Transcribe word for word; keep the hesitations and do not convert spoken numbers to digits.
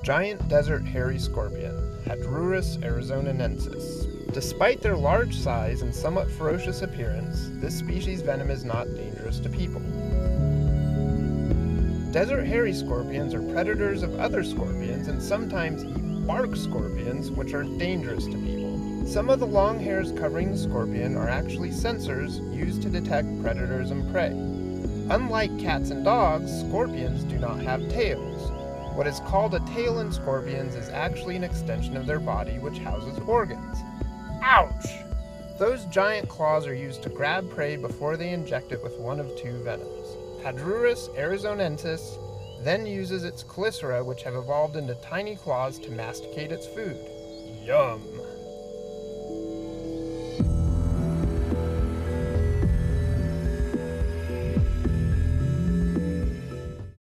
giant desert hairy scorpion, Hadrurus arizonensis. Despite their large size and somewhat ferocious appearance, this species' venom is not dangerous to people. Desert hairy scorpions are predators of other scorpions and sometimes eat bark scorpions, which are dangerous to people. Some of the long hairs covering the scorpion are actually sensors used to detect predators and prey. Unlike cats and dogs, scorpions do not have tails. What is called a tail in scorpions is actually an extension of their body which houses organs. Ouch! Those giant claws are used to grab prey before they inject it with one of two venoms. Hadrurus arizonensis then uses its chelicera, which have evolved into tiny claws, to masticate its food. Yum!